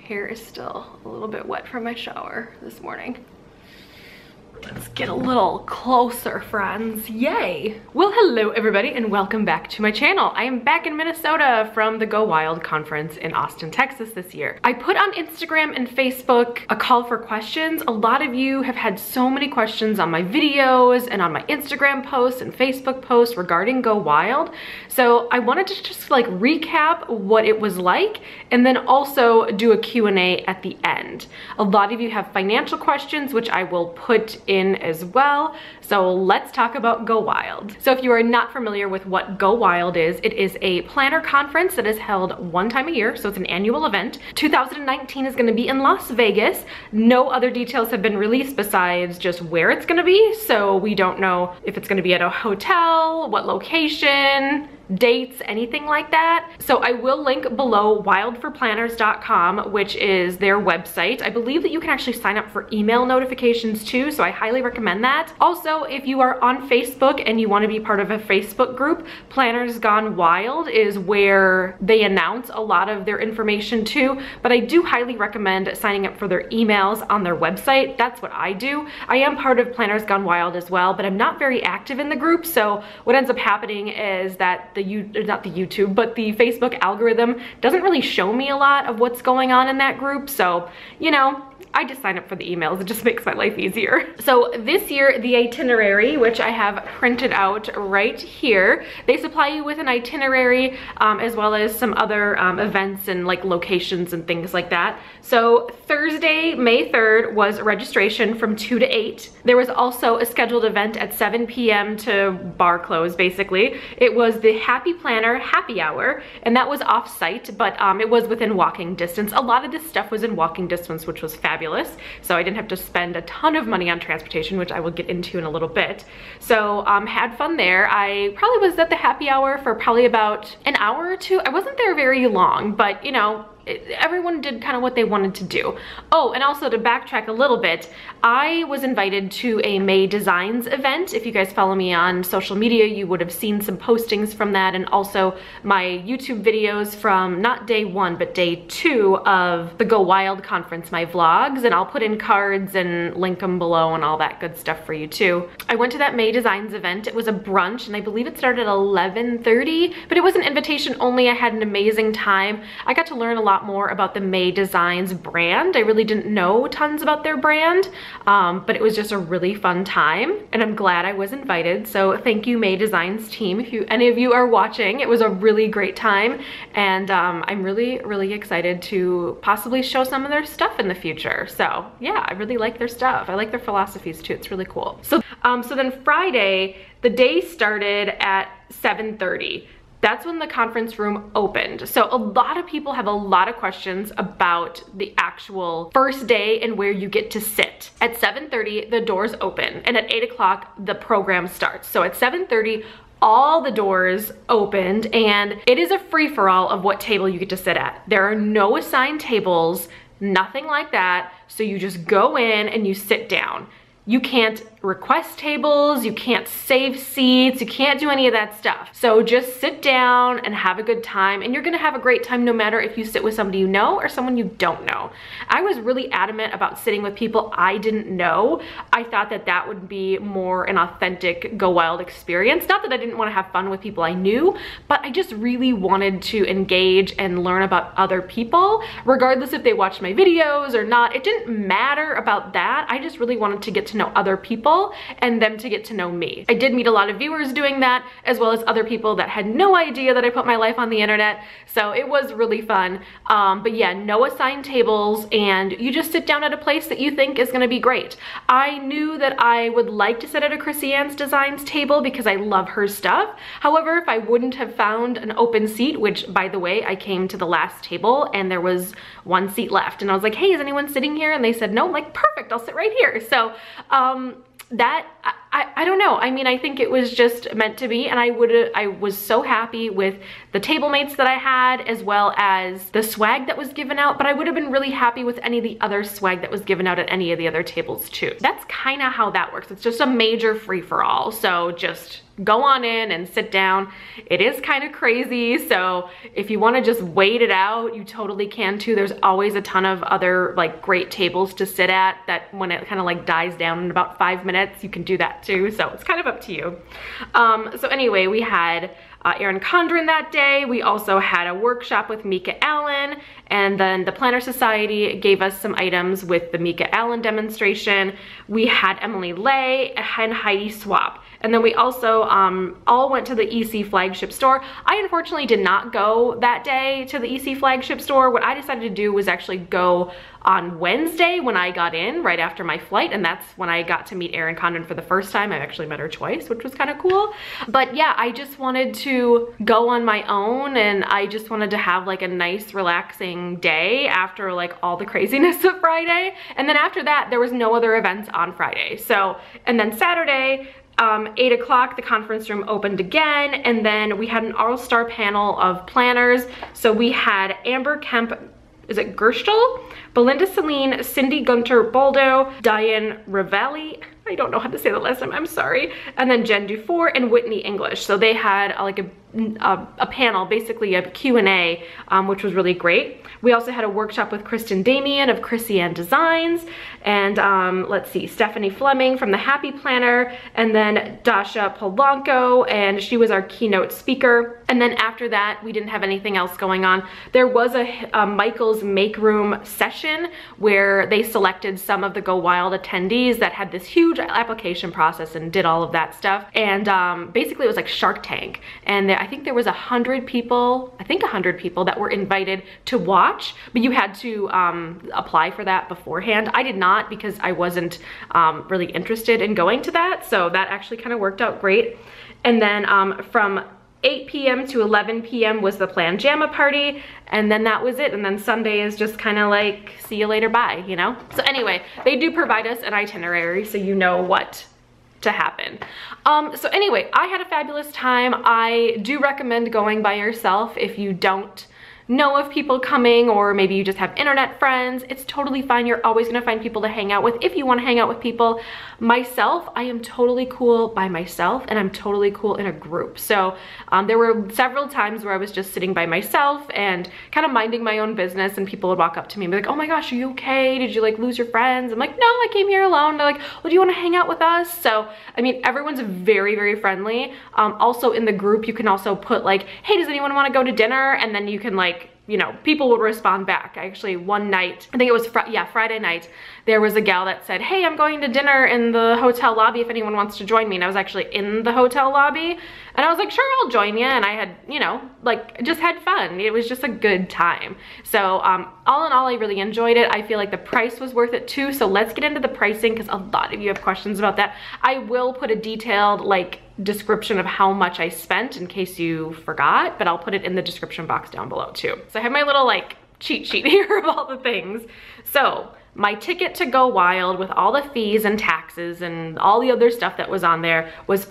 hair is still a little bit wet from my shower this morning. Let's get a little closer, friends. Yay! Well, hello everybody and welcome back to my channel. I am back in Minnesota from the GoWild conference in Austin, Texas this year. I put on Instagram and Facebook a call for questions. A lot of you have had so many questions on my videos and on my Instagram posts and Facebook posts regarding GoWild. So I wanted to just like recap what it was like and then also do a Q&A at the end. A lot of you have financial questions, which I will put in as well. So let's talk about GoWild. So if you are not familiar with what GoWild is, it is a planner conference that is held one time a year. So it's an annual event. 2019 is going to be in Las Vegas. No other details have been released besides just where it's going to be. So we don't know if it's going to be at a hotel, what location, dates, anything like that. So I will link below wildforplanners.com, which is their website. I believe that you can actually sign up for email notifications too, so I highly recommend that. Also, if you are on Facebook and you want to be part of a Facebook group, Planners Gone Wild is where they announce a lot of their information too, but I do highly recommend signing up for their emails on their website. That's what I do. I am part of Planners Gone Wild as well, but I'm not very active in the group, so what ends up happening is that the Facebook algorithm doesn't really show me a lot of what's going on in that group. So, you know, I just sign up for the emails. It just makes my life easier. So this year, the itinerary, which I have printed out right here, they supply you with an itinerary as well as some other events and like locations and things like that. So Thursday, May 3rd was registration from 2 to 8. There was also a scheduled event at 7 p.m. to bar close, basically. It was the Happy Planner Happy Hour, and that was off-site, but it was within walking distance. A lot of this stuff was in walking distance, which was fabulous. So I didn't have to spend a ton of money on transportation, which I will get into in a little bit. So had fun there. I probably was at the happy hour for probably about an hour or two. I wasn't there very long, but you know, everyone did kind of what they wanted to do. Oh, and also to backtrack a little bit, I was invited to a May Designs event. If you guys follow me on social media, you would have seen some postings from that, and also my YouTube videos from not day 1, but day 2 of the GoWild conference, my vlogs, and I'll put in cards and link them below and all that good stuff for you too. I went to that May Designs event. It was a brunch, and I believe it started at 11:30, but it was an invitation only. I had an amazing time. I got to learn a lot more about the May Designs brand. I really didn't know tons about their brand, but it was just a really fun time, and I'm glad I was invited. So thank you, May Designs team. If any of you are watching, it was a really great time, and I'm really excited to possibly show some of their stuff in the future. So yeah, I really like their stuff. I like their philosophies too. It's really cool. So then Friday, the day started at 7:30. That's when the conference room opened. So a lot of people have a lot of questions about the actual first day and where you get to sit. At 7:30, the doors open, and at 8 o'clock, the program starts. So at 7:30, all the doors opened, and it is a free-for-all of what table you get to sit at. There are no assigned tables, nothing like that. So you just go in and you sit down. You can't request tables, you can't save seats, you can't do any of that stuff. So just sit down and have a good time, and you're gonna have a great time no matter if you sit with somebody you know or someone you don't know. I was really adamant about sitting with people I didn't know. I thought that that would be more an authentic GoWild experience. Not that I didn't wanna have fun with people I knew, but I just really wanted to engage and learn about other people, regardless if they watched my videos or not. It didn't matter about that. I just really wanted to get to know other people and them to get to know me. I did meet a lot of viewers doing that, as well as other people that had no idea that I put my life on the internet. So it was really fun. But yeah, no assigned tables, and you just sit down at a place that you think is gonna be great. I knew that I would like to sit at a Chrissy Ann's Designs table because I love her stuff. However, if I wouldn't have found an open seat, which by the way, I came to the last table and there was one seat left, and I was like, hey, is anyone sitting here? And they said no. I'm like, perfect, I'll sit right here. So that I don't know. I mean, I think it was just meant to be, and I was so happy with the table mates that I had, as well as the swag that was given out, but I would have been really happy with any of the other swag that was given out at any of the other tables too. That's kind of how that works. It's just a major free-for-all, so just go on in and sit down. It is kind of crazy, so if you want to just wait it out, you totally can too. There's always a ton of other like great tables to sit at that when it kind of like dies down in about 5 minutes, you can do that too, so it's kind of up to you. So anyway, we had Erin Condren that day. We also had a workshop with Mika Allen, and then the Planner Society gave us some items with the Mika Allen demonstration. We had Emily Lay and Heidi Swap. And then we also all went to the EC flagship store. I unfortunately did not go that day to the EC flagship store. What I decided to do was actually go on Wednesday when I got in right after my flight, and that's when I got to meet Erin Condren for the first time. I've actually met her twice, which was kind of cool. But yeah, I just wanted to go on my own, and I just wanted to have like a nice relaxing day after like all the craziness of Friday. And then after that, there was no other events on Friday. So, and then Saturday, 8 o'clock, the conference room opened again, and then we had an all-star panel of planners. So we had Amber Kemp, is it Gerstel? Belinda Celine, Cindy Gunter Baldo, Diane Ravelli, I don't know how to say the last name, I'm sorry, and then Jen Dufour and Whitney English. So they had like a panel, basically a Q&A, which was really great. We also had a workshop with Kristen Damian of Chrissy Ann Designs, and let's see, Stephanie Fleming from the Happy Planner, and then Dasha Polanco, and she was our keynote speaker. And then after that, we didn't have anything else going on. There was a Michael's Make Room session where they selected some of the GoWild attendees that had this huge application process and did all of that stuff. And basically it was like Shark Tank. And I think there was 100 people, I think 100 people that were invited to watch, but you had to apply for that beforehand. I did not because I wasn't really interested in going to that. So that actually kind of worked out great. And then from 8 p.m. to 11 p.m. was the planned JAMA party, and then that was it. And then Sunday is just kind of like, see you later, bye, you know? So anyway, they do provide us an itinerary so you know what to happen. So anyway, I had a fabulous time. I do recommend going by yourself if you don't know of people coming, or maybe you just have internet friends. It's totally fine. You're always gonna find people to hang out with if you wanna hang out with people. Myself, I am totally cool by myself, and I'm totally cool in a group. So there were several times where I was just sitting by myself and kind of minding my own business, and people would walk up to me and be like, oh my gosh, are you okay? Did you like lose your friends? I'm like, no, I came here alone. They're like, well, do you wanna hang out with us? So, I mean, everyone's very, very friendly. Also in the group, you can also put like, hey, does anyone wanna go to dinner? And then you can like, you know, people would respond back. Actually, one night, I think it was Friday night, there was a gal that said, hey, I'm going to dinner in the hotel lobby if anyone wants to join me. And I was actually in the hotel lobby, and I was like, sure, I'll join you. And I had, you know, like just had fun. It was just a good time. So all in all, I really enjoyed it. I feel like the price was worth it too. So let's get into the pricing, because a lot of you have questions about that. I will put a detailed like description of how much I spent in case you forgot, but I'll put it in the description box down below too. So I have my little like cheat sheet here of all the things. So my ticket to GoWild with all the fees and taxes and all the other stuff that was on there was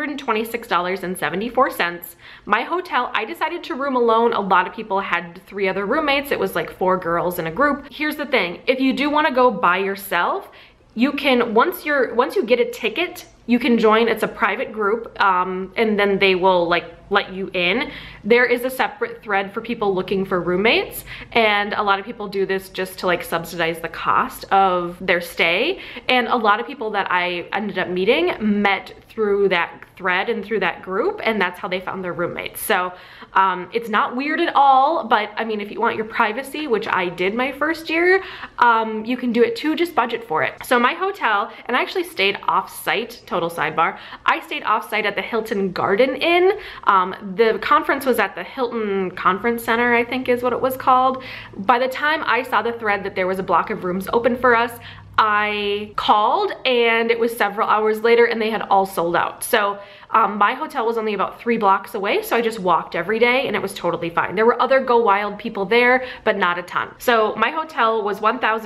$526.74. My hotel, I decided to room alone. A lot of people had 3 other roommates. It was like 4 girls in a group. Here's the thing, if you do want to go by yourself, you can, once you get a ticket, you can join. It's a private group, and then they will like let you in. There is a separate thread for people looking for roommates, and a lot of people do this just to like subsidize the cost of their stay. And a lot of people that I ended up meeting met through that thread and through that group, and that's how they found their roommates. So it's not weird at all, but I mean, if you want your privacy, which I did my first year, you can do it too, just budget for it. So my hotel, and I actually stayed off-site, total sidebar, I stayed off-site at the Hilton Garden Inn. The conference was at the Hilton Conference Center, I think is what it was called. By the time I saw the thread that there was a block of rooms open for us, I called, and it was several hours later and they had all sold out. So my hotel was only about 3 blocks away, so I just walked every day and it was totally fine. There were other GoWild people there, but not a ton. So my hotel was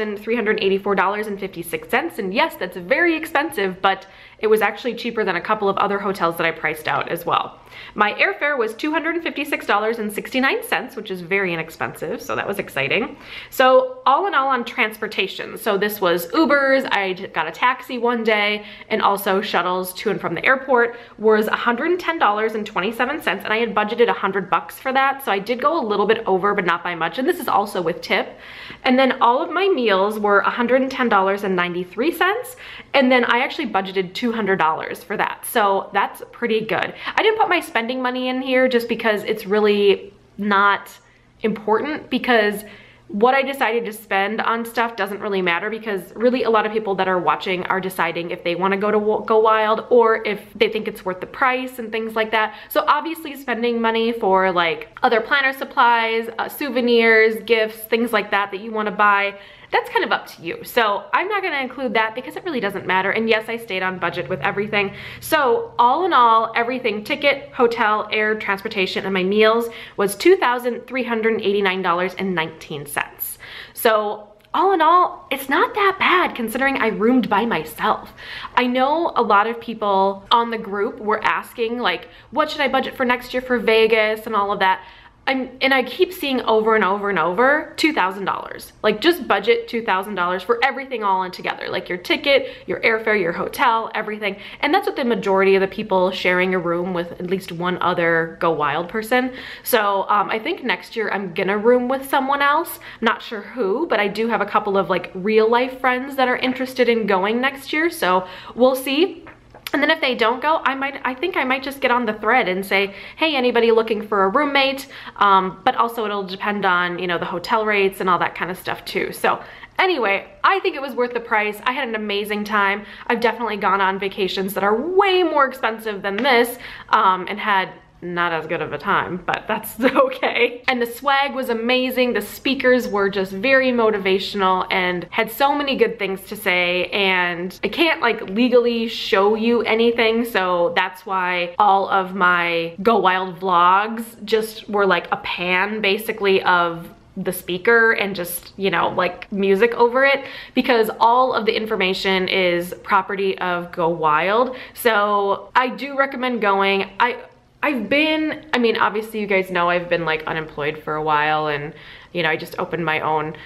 $1,384.56, and yes, that's very expensive, but it was actually cheaper than a couple of other hotels that I priced out as well. My airfare was $256.69, which is very inexpensive, so that was exciting. So all in all on transportation, so this was Ubers, I got a taxi one day, and also shuttles to and from the airport, were was $110.27, and I had budgeted $100 for that, so I did go a little bit over, but not by much, and this is also with tip. And then all of my meals were $110.93, and then I actually budgeted $200 for that, so that's pretty good. I didn't put my spending money in here just because it's really not important, because what I decided to spend on stuff doesn't really matter, because really a lot of people that are watching are deciding if they want to go to GoWild or if they think it's worth the price and things like that. So obviously spending money for like other planner supplies, souvenirs, gifts, things like that that you want to buy, that's kind of up to you. So I'm not gonna include that because it really doesn't matter. And yes, I stayed on budget with everything. So all in all, everything, ticket, hotel, air, transportation, and my meals was $2,389.19. So all in all, it's not that bad considering I roomed by myself. I know a lot of people on the group were asking like, what should I budget for next year for Vegas and all of that. And I keep seeing over and over and over, $2,000. Like just budget $2,000 for everything all in together, like your ticket, your airfare, your hotel, everything. And that's what the majority of the people sharing a room with at least one other GoWild person. So I think next year I'm gonna room with someone else. Not sure who, but I do have a couple of like real life friends that are interested in going next year. So we'll see. And then if they don't go, I think I might just get on the thread and say, hey, anybody looking for a roommate? But also it'll depend on, you know, the hotel rates and all that kind of stuff too. So anyway, I think it was worth the price. I had an amazing time. I've definitely gone on vacations that are way more expensive than this, and had not as good of a time, but that's okay. And the swag was amazing. The speakers were just very motivational and had so many good things to say, and I can't like legally show you anything, so that's why all of my GoWild vlogs just were like a pan basically of the speaker and just, you know, like music over it, because all of the information is property of GoWild. So I do recommend going. I've been, I mean, obviously you guys know I've been like unemployed for a while, and you know, I just opened my own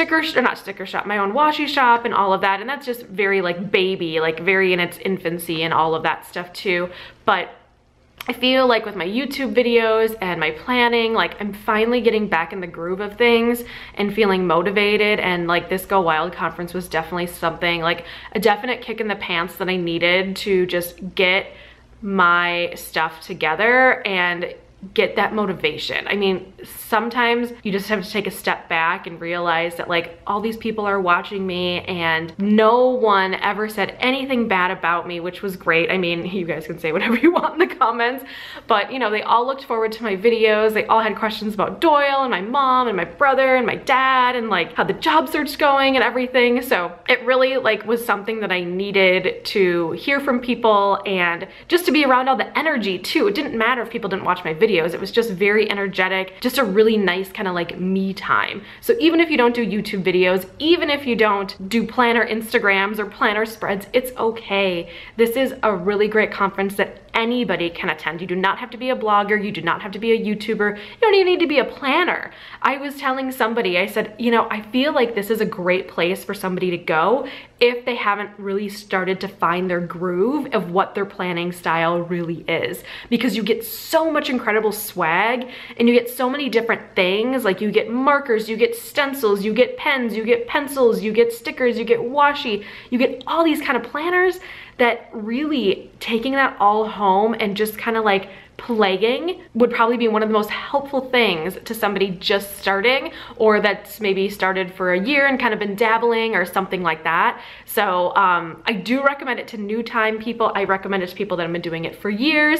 my own washi shop and all of that. And that's just very like baby, like very in its infancy and all of that stuff too. But I feel like with my YouTube videos and my planning, like I'm finally getting back in the groove of things and feeling motivated. And like this GoWild conference was definitely something, like a definite kick in the pants that I needed to just get my stuff together and get that motivation. I mean, sometimes you just have to take a step back and realize that like all these people are watching me and no one ever said anything bad about me, which was great. I mean, you guys can say whatever you want in the comments, but you know, they all looked forward to my videos. They all had questions about Doyle and my mom and my brother and my dad and like how the job search's going and everything. So it really like was something that I needed to hear from people and just to be around all the energy too. It didn't matter if people didn't watch my videos. It was just very energetic, just a really nice kind of like me time. So even if you don't do YouTube videos, even if you don't do planner Instagrams or planner spreads, it's okay. This is a really great conference that anybody can attend. You do not have to be a blogger. You do not have to be a YouTuber. You don't even need to be a planner. I was telling somebody, I said, you know, I feel like this is a great place for somebody to go if they haven't really started to find their groove of what their planning style really is, because you get so much incredible swag and you get so many different things. Like you get markers, you get stencils, you get pens, you get pencils, you get stickers, you get washi, you get all these kind of planners that really taking that all home and just kind of like playing would probably be one of the most helpful things to somebody just starting, or that's maybe started for a year and kind of been dabbling or something like that. So I do recommend it to new time people. I recommend it to people that have been doing it for years.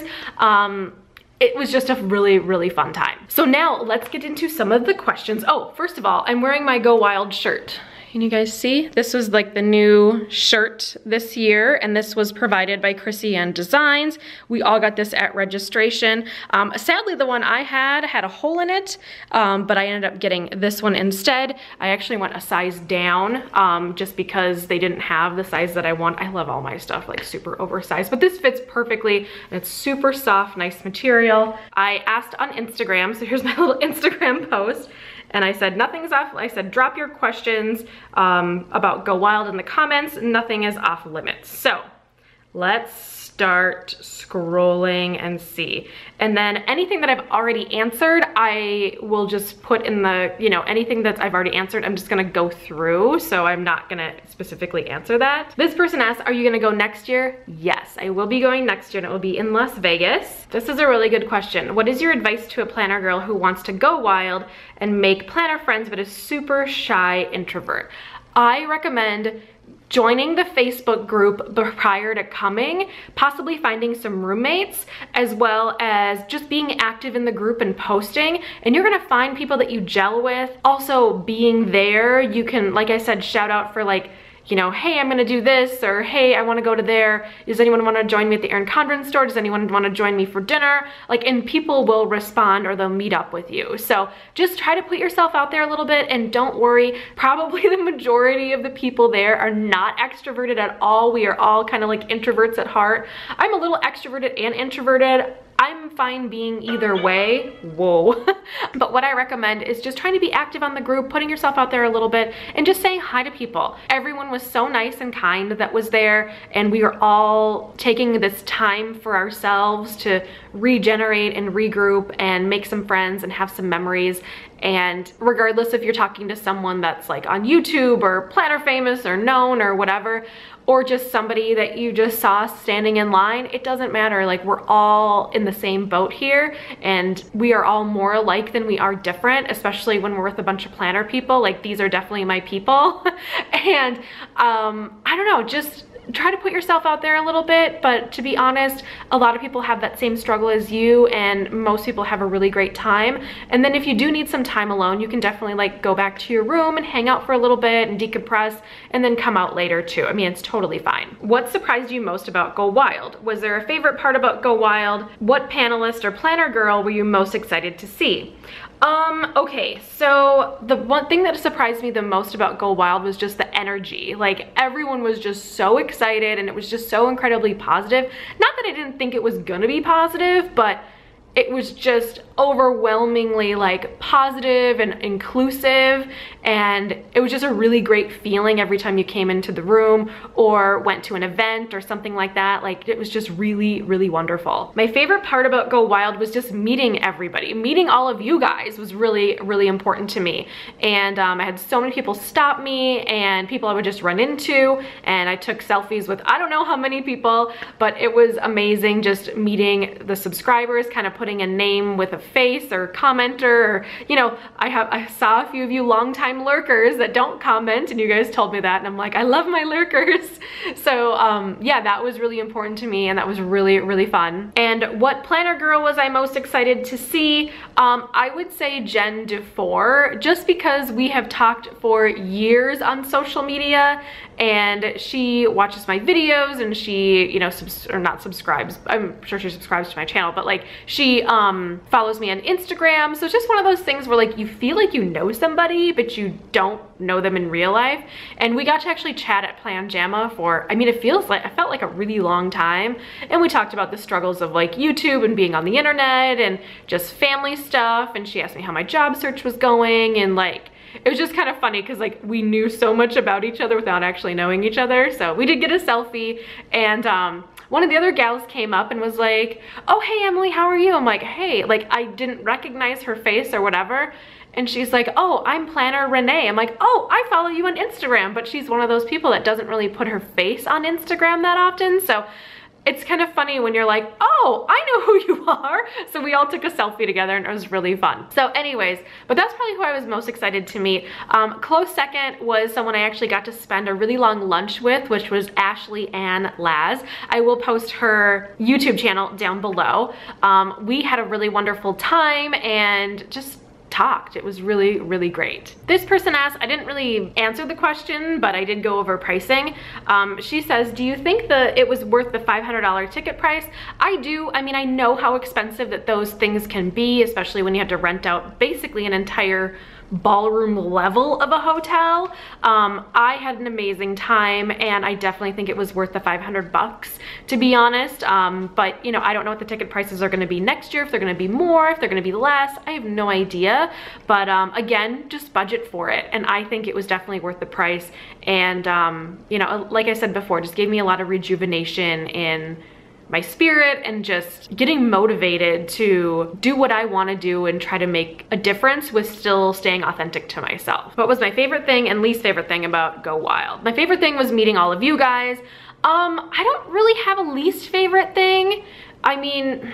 It was just a really, really fun time. So now let's get into some of the questions. Oh, first of all, I'm wearing my GoWild shirt. Can you guys see? This was like the new shirt this year, and this was provided by Chrissy Ann Designs. We all got this at registration. Sadly, the one I had a hole in it, but I ended up getting this one instead. I actually went a size down just because they didn't have the size that I want. I love all my stuff like super oversized, but this fits perfectly, and it's super soft, nice material. I asked on Instagram, so here's my little Instagram post. And I said, nothing's off. I said, drop your questions about GoWild in the comments. Nothing is off limits. So let's start scrolling and see. And then anything that I've already answered, I will just put in the, you know, anything that I've already answered, I'm just gonna go through, so I'm not gonna specifically answer that. This person asks, are you gonna go next year? Yes, I will be going next year, and it will be in Las Vegas. This is a really good question. What is your advice to a planner girl who wants to go wild and make planner friends but is super shy introvert? I recommend joining the Facebook group prior to coming, possibly finding some roommates, as well as just being active in the group and posting, and you're gonna find people that you gel with. Also, being there, you can, like I said, shout out for like, you know, hey, I'm gonna do this, or hey, I wanna go to there. Does anyone wanna join me at the Erin Condren store? Does anyone wanna join me for dinner? Like, and people will respond or they'll meet up with you. So just try to put yourself out there a little bit, and don't worry, probably the majority of the people there are not extroverted at all. We are all kind of like introverts at heart. I'm a little extroverted and introverted. I'm fine being either way. Whoa. But what I recommend is just trying to be active on the group, putting yourself out there a little bit, and just saying hi to people. Everyone was so nice and kind that was there, and we were all taking this time for ourselves to regenerate and regroup and make some friends and have some memories. And regardless if you're talking to someone that's like on YouTube or planner famous or known or whatever, or just somebody that you just saw standing in line, it doesn't matter. Like, we're all in the same boat here, and we are all more alike than we are different, especially when we're with a bunch of planner people. Like, these are definitely my people. And I don't know, just try to put yourself out there a little bit. But to be honest, a lot of people have that same struggle as you, and most people have a really great time. And then if you do need some time alone, you can definitely like go back to your room and hang out for a little bit and decompress, and then come out later too. I mean, it's totally fine. What surprised you most about Go Wild? Was there a favorite part about Go Wild? What panelist or planner girl were you most excited to see? Okay, so the one thing that surprised me the most about Go Wild was just the energy. Like, everyone was just so excited, and it was just so incredibly positive. Not that I didn't think it was gonna be positive, but it was just overwhelmingly like positive and inclusive, and it was just a really great feeling every time you came into the room or went to an event or something like that. Like, it was just really, really wonderful. My favorite part about Go Wild was just meeting everybody. Meeting all of you guys was really, really important to me. And I had so many people stop me, and people I would just run into, and I took selfies with I don't know how many people, but it was amazing just meeting the subscribers, kind of putting a name with a face or commenter, or, you know, I saw a few of you longtime lurkers that don't comment, and you guys told me that, and I'm like, I love my lurkers. So yeah, that was really important to me, and that was really, really fun. And what planner girl was I most excited to see? I would say Jen DeFore, just because we have talked for years on social media, and she watches my videos, and she, you know, not subscribes, I'm sure she subscribes to my channel, but like, she follows me on Instagram. So it's just one of those things where like, you feel like you know somebody, but you don't know them in real life. And we got to actually chat at Plan Jamma for, I mean, I felt like a really long time. And we talked about the struggles of like YouTube and being on the internet and just family stuff. And she asked me how my job search was going, and like, it was just kind of funny because like, we knew so much about each other without actually knowing each other. So we did get a selfie, and one of the other gals came up and was like, oh, hey, Emily, how are you? I'm like, hey, like, I didn't recognize her face or whatever. And she's like, oh, I'm Planner Renee. I'm like, oh, I follow you on Instagram. But she's one of those people that doesn't really put her face on Instagram that often. So it's kind of funny when you're like, oh, I know who you are. So we all took a selfie together, and it was really fun. So anyways, but that's probably who I was most excited to meet. Close second was someone I actually got to spend a really long lunch with, which was Ann Laz. I will post her YouTube channel down below. We had a really wonderful time and just talked. It was really, really great. This person asked, I didn't really answer the question, but I did go over pricing. She says, do you think it was worth the $500 ticket price? I do. I mean, I know how expensive that those things can be, especially when you have to rent out basically an entire ballroom level of a hotel. I had an amazing time, and I definitely think it was worth the 500 bucks, to be honest. But you know, I don't know what the ticket prices are gonna be next year, if they're gonna be more, if they're gonna be less. I have no idea. But again, just budget for it. And I think it was definitely worth the price. And you know, like I said before, just gave me a lot of rejuvenation in my spirit and just getting motivated to do what I want to do and try to make a difference with still staying authentic to myself. What was my favorite thing and least favorite thing about GoWild? My favorite thing was meeting all of you guys. I don't really have a least favorite thing. I mean,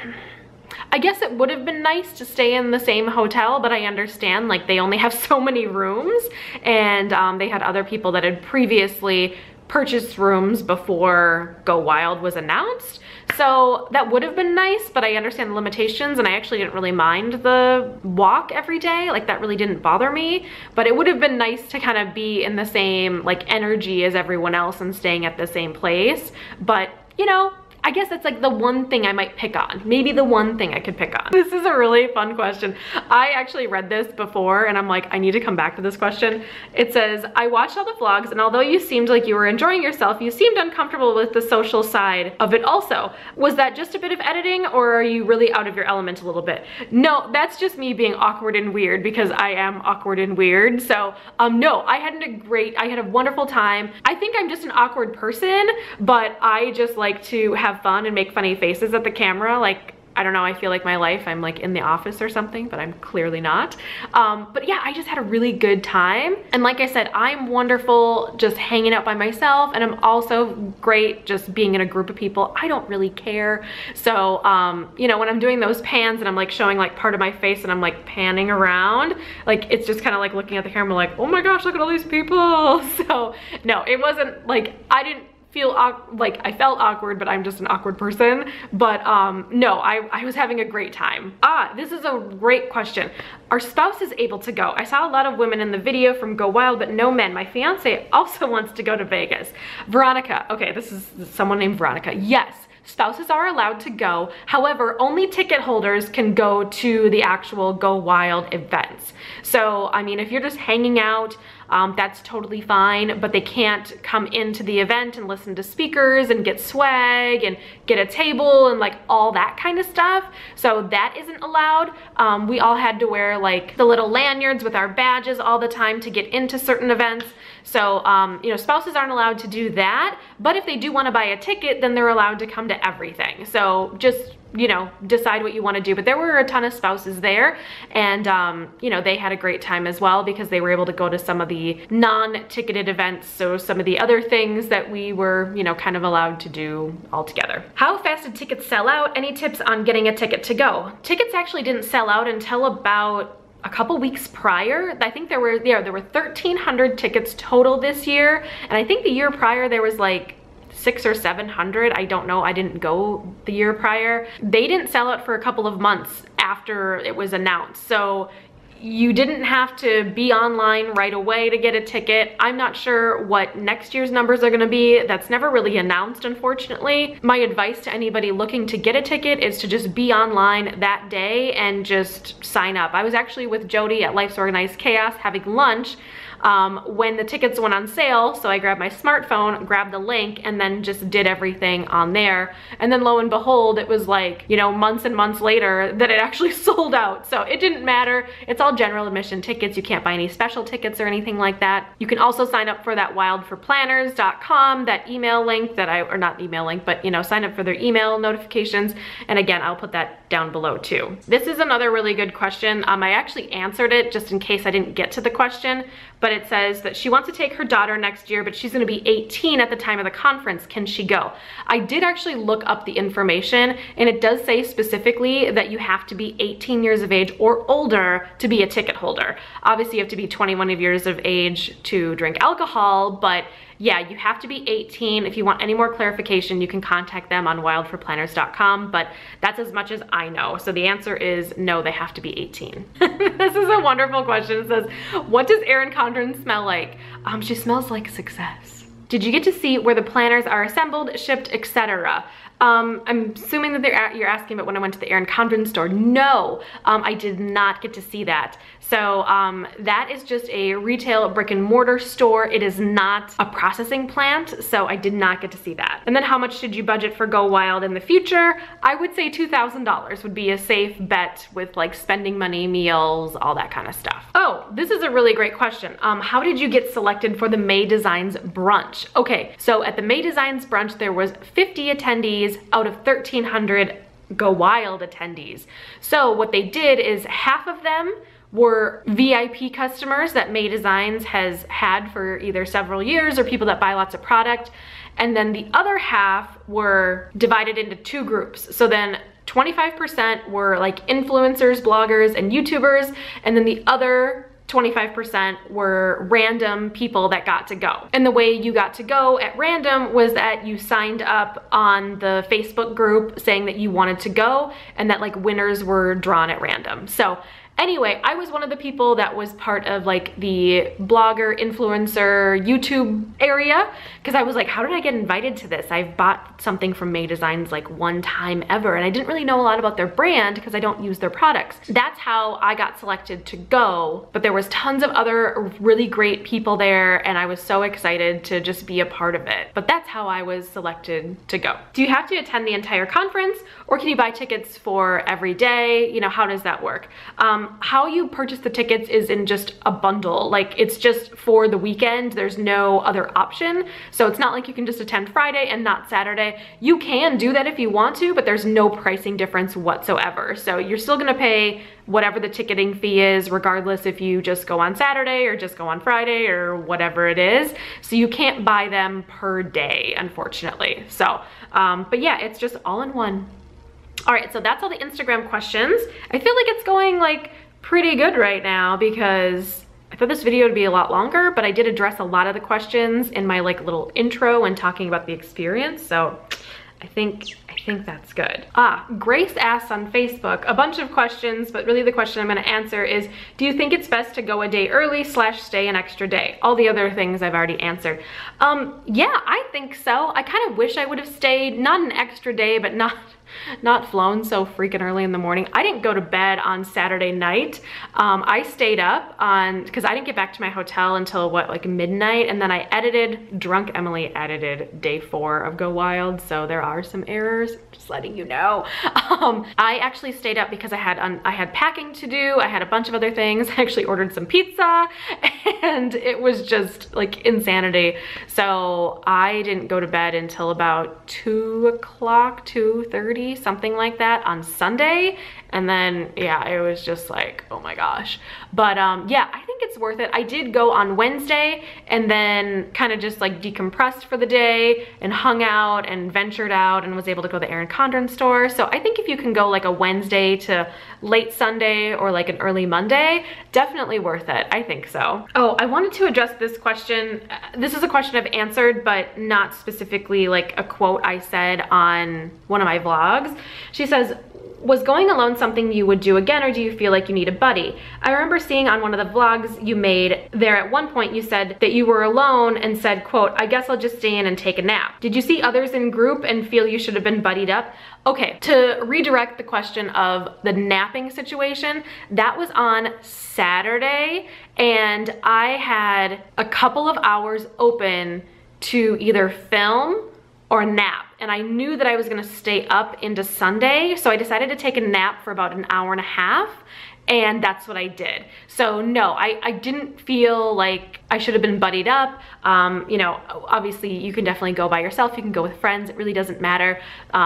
I guess it would have been nice to stay in the same hotel, but I understand like they only have so many rooms, and they had other people that had previously purchased rooms before GoWild was announced. So that would have been nice, but I understand the limitations, and I actually didn't really mind the walk every day. Like that really didn't bother me, but it would have been nice to kind of be in the same like energy as everyone else and staying at the same place. But you know, I guess that's like the one thing I might pick on. Maybe the one thing I could pick on. This is a really fun question. I actually read this before and I'm like, I need to come back to this question. It says, I watched all the vlogs and although you seemed like you were enjoying yourself, you seemed uncomfortable with the social side of it also. Was that just a bit of editing or are you really out of your element a little bit? No, that's just me being awkward and weird because I am awkward and weird. So no, I had a wonderful time. I think I'm just an awkward person, but I just like to have fun and make funny faces at the camera. Like, I don't know, I feel like my life, I'm like in the office or something, but I'm clearly not. But yeah, I just had a really good time. And like I said, I'm wonderful just hanging out by myself, and I'm also great just being in a group of people. I don't really care. So, you know, when I'm doing those pans and I'm like showing like part of my face and I'm like panning around, like it's just kind of like looking at the camera like, oh my gosh, look at all these people. So no, it wasn't like, I didn't feel like I felt awkward, but I'm just an awkward person. But no, I was having a great time. This is a great question. Are spouses able to go? I saw a lot of women in the video from GoWild, but no men. My fiance also wants to go to Vegas. Veronica, okay, this is someone named Veronica. Yes, spouses are allowed to go. However, only ticket holders can go to the actual GoWild events. So, I mean, if you're just hanging out, that's totally fine, but they can't come into the event and listen to speakers and get swag and get a table and like all that kind of stuff. So that isn't allowed. We all had to wear like the little lanyards with our badges all the time to get into certain events. So, you know, spouses aren't allowed to do that, but if they do want to buy a ticket, then they're allowed to come to everything. So just, you know, decide what you want to do. But there were a ton of spouses there, and you know, they had a great time as well because they were able to go to some of the non-ticketed events, so some of the other things that we were, you know, kind of allowed to do all together. How fast did tickets sell out? Any tips on getting a ticket to go? Tickets actually didn't sell out until about a couple weeks prior. I think there were 1,300 tickets total this year, and I think the year prior there was like 600 or 700. I don't know, I didn't go the year prior. They didn't sell out for a couple of months after it was announced. So you didn't have to be online right away to get a ticket. I'm not sure what next year's numbers are gonna be. That's never really announced, unfortunately. My advice to anybody looking to get a ticket is to just be online that day and just sign up. I was actually with Jody at Life's Organized Chaos having lunch when the tickets went on sale, so I grabbed my smartphone, grabbed the link, and then just did everything on there. And then lo and behold, it was like, you know, months and months later that it actually sold out. So it didn't matter. It's all general admission tickets. You can't buy any special tickets or anything like that. You can also sign up for that wildforplanners.com, that email link that or not email link, but you know, sign up for their email notifications. And again, I'll put that down below too. This is another really good question. I actually answered it just in case I didn't get to the question, but it says that she wants to take her daughter next year, but she's gonna be 18 at the time of the conference. Can she go? I did actually look up the information, and it does say specifically that you have to be 18 years of age or older to be a ticket holder. Obviously you have to be 21 years of age to drink alcohol, but yeah, you have to be 18. If you want any more clarification, you can contact them on wildforplanners.com, but that's as much as I know. So the answer is no, they have to be 18. This is a wonderful question. It says, what does Erin Condren smell like? She smells like success. Did you get to see where the planners are assembled, shipped, etc.? I'm assuming that you're asking about when I went to the Erin Condren store. No, I did not get to see that. So that is just a retail brick and mortar store. It is not a processing plant, so I did not get to see that. And then how much did you budget for GoWild in the future? I would say $2,000 would be a safe bet with like spending money, meals, all that kind of stuff. Oh, this is a really great question. How did you get selected for the May Designs brunch? Okay, so at the May Designs brunch, there was 50 attendees attendees out of 1,300 GoWild attendees. So what they did is half of them were VIP customers that May Designs has had for either several years or people that buy lots of product. And then the other half were divided into two groups. So then 25% were like influencers, bloggers, and YouTubers. And then the other 25% were random people that got to go. And the way you got to go at random was that you signed up on the Facebook group saying that you wanted to go, and that like winners were drawn at random. So anyway, I was one of the people that was part of like the blogger, influencer, YouTube area, because I was like, how did I get invited to this? I've bought something from May Designs like one time ever, and I didn't really know a lot about their brand because I don't use their products. That's how I got selected to go, but there was tons of other really great people there, and I was so excited to just be a part of it. But that's how I was selected to go. Do you have to attend the entire conference, or can you buy tickets for every day? You know, how does that work? How you purchase the tickets is in just a bundle. Like, it's just for the weekend. There's no other option. So it's not like you can just attend Friday and not Saturday. You can do that if you want to, but there's no pricing difference whatsoever. So you're still gonna pay whatever the ticketing fee is, regardless if you just go on Saturday or just go on Friday or whatever it is. So you can't buy them per day, unfortunately. So, but yeah, it's just all in one. All right, so that's all the Instagram questions. I feel like it's going like pretty good right now because I thought this video would be a lot longer, but I did address a lot of the questions in my like little intro and talking about the experience. So I think that's good. Grace asks on Facebook a bunch of questions, but really the question I'm gonna answer is, do you think it's best to go a day early / stay an extra day? All the other things I've already answered. Yeah, I think so. I kind of wish I would have stayed, not an extra day, but not flown so freaking early in the morning. I didn't go to bed on Saturday night. I stayed up because I didn't get back to my hotel until what, like midnight, and then Drunk Emily edited day 4 of GoWild, so there are some errors, just letting you know. I actually stayed up because I had packing to do. I had a bunch of other things. I actually ordered some pizza, and it was just like insanity. So I didn't go to bed until about 2 o'clock, 2:30, something like that on Sunday. And then, yeah, it was just like, oh my gosh. But yeah, I think it's worth it. I did go on Wednesday and then kind of just like decompressed for the day and hung out and ventured out and was able to go to the Erin Condren store. So I think if you can go like a Wednesday to late Sunday or like an early Monday, definitely worth it. I think so. Oh, I wanted to address this question. This is a question I've answered, but not specifically like a quote I said on one of my vlogs. She says, was going alone something you would do again, or do you feel like you need a buddy? I remember seeing on one of the vlogs you made there at one point you said that you were alone and said, quote, I guess I'll just stay in and take a nap. Did you see others in group and feel you should have been buddied up? Okay, to redirect the question of the napping situation, that was on Saturday, and I had a couple of hours open to either film or nap. And I knew that I was gonna stay up into Sunday, so I decided to take a nap for about an hour and a half, and that's what I did. So no, I didn't feel like I should have been buddied up. You know, obviously you can definitely go by yourself, you can go with friends, it really doesn't matter.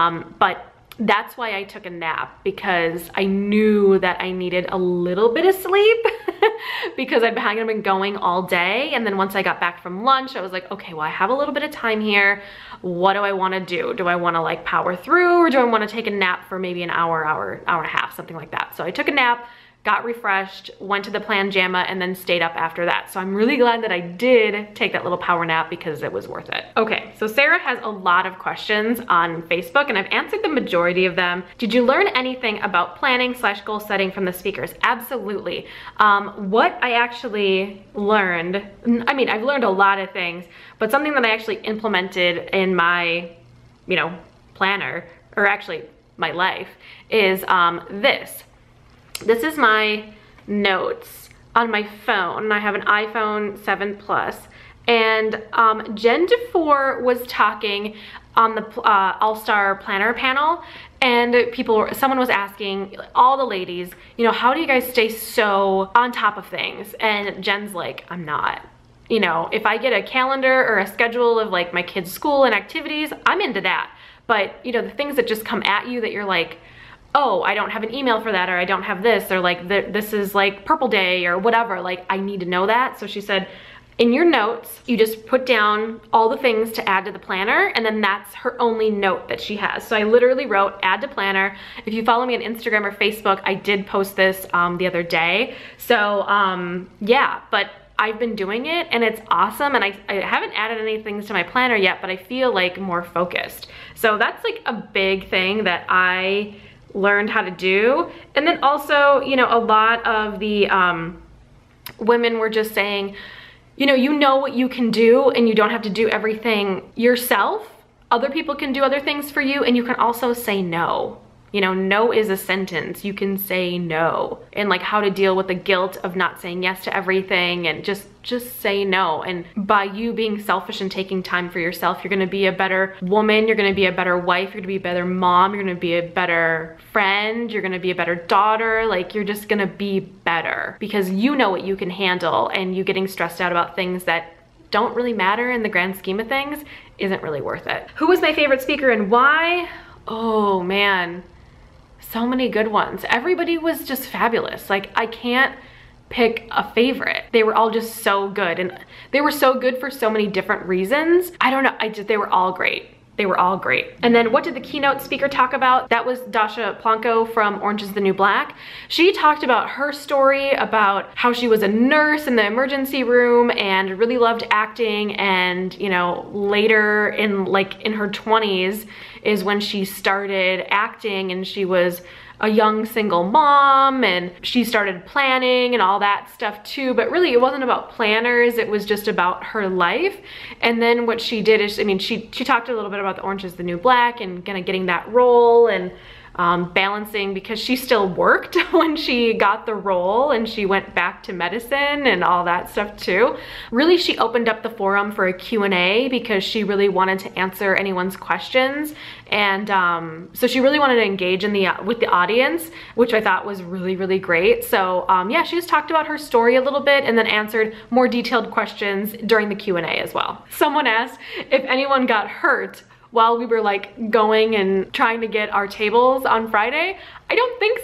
But that's why I took a nap, because I knew that I needed a little bit of sleep because I'd been going all day. And then once I got back from lunch, I was like, okay, well, I have a little bit of time here. What do I want to do? Do I want to like power through, or do I want to take a nap for maybe an hour and a half, something like that? So I took a nap, got refreshed, went to the Plan Jamma, and then stayed up after that. So I'm really glad that I did take that little power nap because it was worth it. Okay, so Sarah has a lot of questions on Facebook, and I've answered the majority of them. Did you learn anything about planning / goal setting from the speakers? Absolutely. What I actually learned, I mean, I've learned a lot of things, but something that I actually implemented in my, you know, planner, or actually my life, is this. This is my notes on my phone. I have an iPhone 7 Plus, and Jen DeFore was talking on the All-Star Planner panel, and someone was asking all the ladies, you know, how do you guys stay so on top of things? And Jen's like, I'm not. You know, if I get a calendar or a schedule of like my kids' school and activities, I'm into that. but you know, the things that just come at you that you're like, oh, I don't have an email for that, or I don't have this, or like this is like purple day or whatever, like I need to know that. So she said, in your notes, you just put down all the things to add to the planner, and then that's her only note that she has. So I literally wrote add to planner. If you follow me on Instagram or Facebook, I did post this the other day. So yeah, but I've been doing it and it's awesome, and I haven't added any things to my planner yet, but I feel like more focused. So that's like a big thing that I learned how to do. And then also, you know, a lot of the women were just saying, you know what you can do, and you don't have to do everything yourself. Other people can do other things for you, and you can also say no. You know, no is a sentence. You can say no, and like how to deal with the guilt of not saying yes to everything, and just say no. And by you being selfish and taking time for yourself, you're gonna be a better woman, you're gonna be a better wife, you're gonna be a better mom, you're gonna be a better friend, you're gonna be a better daughter. Like, you're just gonna be better because you know what you can handle, and you getting stressed out about things that don't really matter in the grand scheme of things isn't really worth it. Who was my favorite speaker and why? Oh man, so many good ones. Everybody was just fabulous. Like, I can't pick a favorite. They were all just so good, and they were so good for so many different reasons. I don't know, they were all great. They were all great. And then what did the keynote speaker talk about? That was Dasha Planko from Orange is the New Black. She talked about her story, about how she was a nurse in the emergency room and really loved acting, and you know, later in her 20s is when she started acting, and she was a young single mom, and she started planning and all that stuff too. But really it wasn't about planners, it was just about her life. And then what she did is, I mean, she talked a little bit about the Orange is the New Black and kind of getting that role, and balancing, because she still worked when she got the role, and she went back to medicine and all that stuff too. Really, she opened up the forum for a Q&A because she really wanted to answer anyone's questions. And so she really wanted to engage in with the audience, which I thought was really, really great. So yeah, she just talked about her story a little bit and then answered more detailed questions during the Q&A as well. Someone asked if anyone got hurt while we were like going and trying to get our tables on Friday. I don't think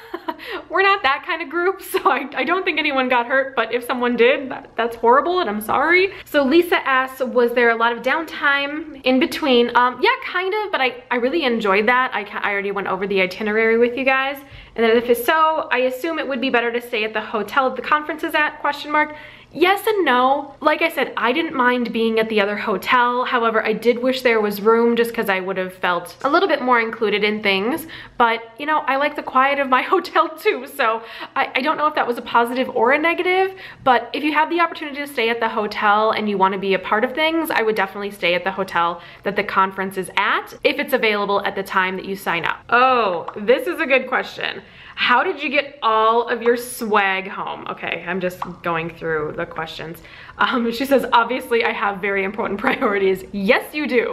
so. We're not that kind of group, so I don't think anyone got hurt, but if someone did, that's horrible and I'm sorry. So Lisa asked, was there a lot of downtime in between? Yeah, kind of, but I really enjoyed that. I already went over the itinerary with you guys. And then if it's so, I assume it would be better to stay at the hotel the conference is at, question mark. Yes and no. Like I said, I didn't mind being at the other hotel. However, I did wish there was room just because I would have felt a little bit more included in things. But, you know, I like the quiet of my hotel too. So I don't know if that was a positive or a negative. But if you have the opportunity to stay at the hotel and you want to be a part of things, I would definitely stay at the hotel that the conference is at if it's available at the time that you sign up. Oh, this is a good question. How did you get all of your swag home? Okay, I'm just going through the questions. She says, obviously I have very important priorities. Yes, you do.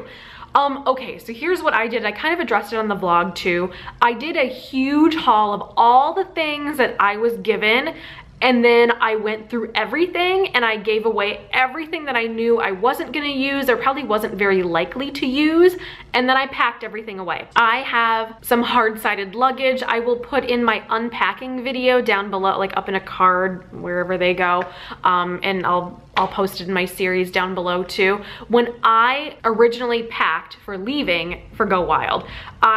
Okay, so here's what I did. I kind of addressed it on the vlog too. I did a huge haul of all the things that I was given, and then I went through everything and I gave away everything that I knew I wasn't gonna use or probably wasn't very likely to use, and then I packed everything away. I have some hard-sided luggage. I will put in my unpacking video down below, like up in a card, wherever they go, and I'll post it in my series down below too. When I originally packed for leaving for GoWild,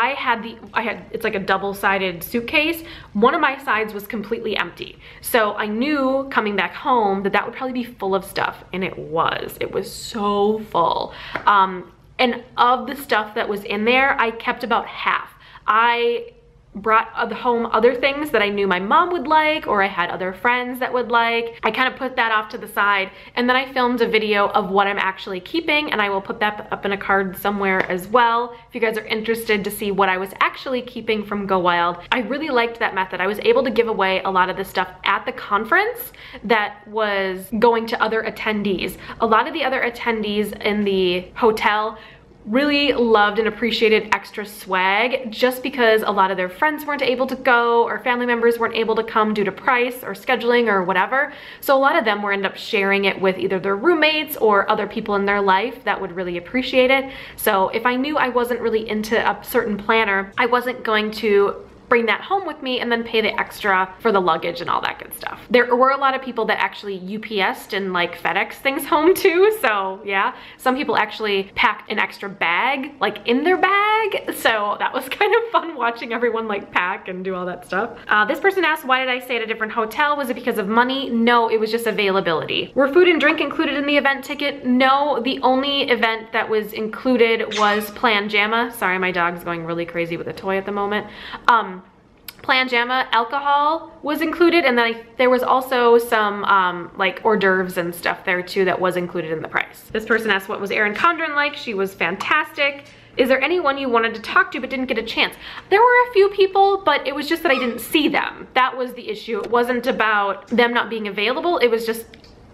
it's like a double-sided suitcase. One of my sides was completely empty. So I knew coming back home that would probably be full of stuff, and it was so full. And of the stuff that was in there, I kept about half. I brought home other things that I knew my mom would like, or I had other friends that would like. I kind of put that off to the side, and then I filmed a video of what I'm actually keeping, and I will put that up in a card somewhere as well if you guys are interested to see what I was actually keeping from GoWild. I really liked that method. I was able to give away a lot of the stuff at the conference that was going to other attendees. A lot of the other attendees in the hotel really loved and appreciated extra swag just because a lot of their friends weren't able to go or family members weren't able to come due to price or scheduling or whatever. So a lot of them were end up sharing it with either their roommates or other people in their life that would really appreciate it. So if I knew I wasn't really into a certain planner, I wasn't going to bring that home with me and then pay the extra for the luggage and all that good stuff. There were a lot of people that actually UPS'd and like FedEx things home too, so yeah. Some people actually packed an extra bag like in their bag, so that was kind of fun watching everyone like pack and do all that stuff. This person asked, why did I stay at a different hotel? Was it because of money? No, it was just availability. Were food and drink included in the event ticket? No, the only event that was included was Plan Jamma. Sorry, my dog's going really crazy with a toy at the moment. Plan Jamma, alcohol was included, and then there was also some like hors d'oeuvres and stuff there too that was included in the price. This person asked, what was Erin Condren like? She was fantastic. Is there anyone you wanted to talk to but didn't get a chance? There were a few people, but it was just that I didn't see them. That was the issue. It wasn't about them not being available. It was just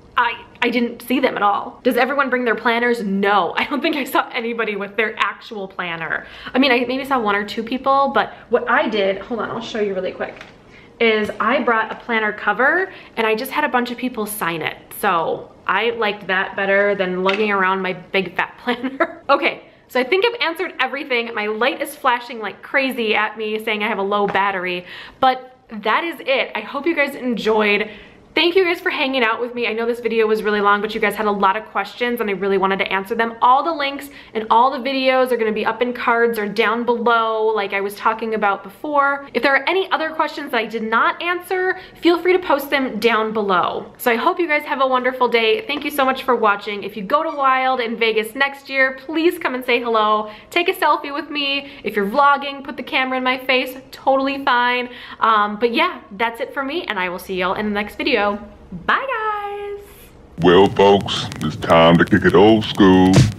I didn't see them at all. Does everyone bring their planners? No, I don't think I saw anybody with their actual planner. I mean, I maybe saw one or two people, but what I did, hold on, I'll show you really quick, is I brought a planner cover and I just had a bunch of people sign it. So I liked that better than lugging around my big fat planner. Okay, so I think I've answered everything. My light is flashing like crazy at me saying I have a low battery, but that is it. I hope you guys enjoyed. Thank you guys for hanging out with me. I know this video was really long, but you guys had a lot of questions and I really wanted to answer them. All the links and all the videos are gonna be up in cards or down below like I was talking about before. If there are any other questions that I did not answer, feel free to post them down below. So I hope you guys have a wonderful day. Thank you so much for watching. If you go to Wild in Vegas next year, please come and say hello. Take a selfie with me. If you're vlogging, put the camera in my face, totally fine. But yeah, that's it for me and I will see y'all in the next video. Bye guys. Well folks, it's time to kick it old school.